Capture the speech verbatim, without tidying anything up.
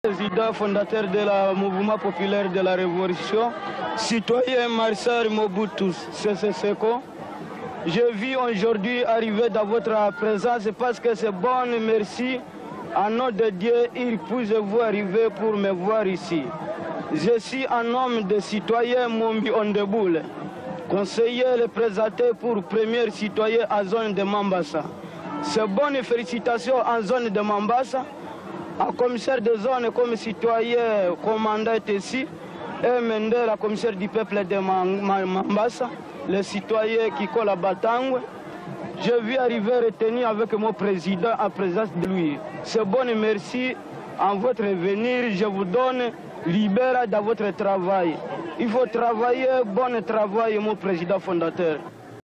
Président fondateur de la mouvement populaire de la révolution, citoyen Marcel Mobutu Sese Seko. Je vis aujourd'hui arriver dans votre présence parce que c'est bon, merci. En nom de Dieu, il puisse-vous arriver pour me voir ici. Je suis un homme de citoyen Mombi Ondeboule, conseiller le présenté pour premier citoyen en zone de Mambasa. C'est bonne félicitations en zone de Mambasa. En commissaire de zone comme citoyen commandant ici, et Mende, la commissaire du peuple de Mambasa, le citoyen qui colle à Batangwe. Je vis arriver retenir avec mon président en présence de lui. C'est bon et merci en votre venir. Je vous donne libéral dans votre travail. Il faut travailler, bon travail, mon président fondateur.